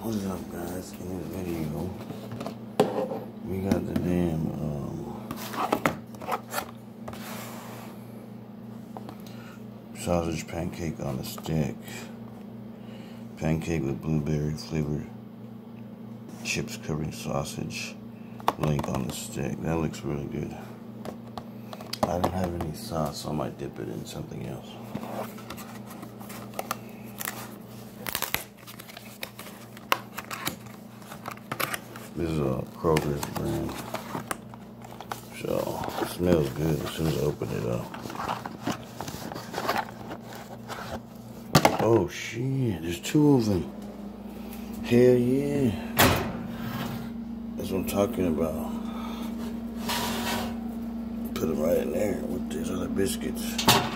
What's up, guys? In this video, we got the damn sausage pancake on a stick. Pancake with blueberry flavored chips covering sausage. Link on the stick. That looks really good. I don't have any sauce, so I might dip it in something else. This is a Kroger's brand. So, it smells good as soon as I open it up. Oh shit, there's two of them. Hell yeah. That's what I'm talking about. Put them right in there with these other biscuits.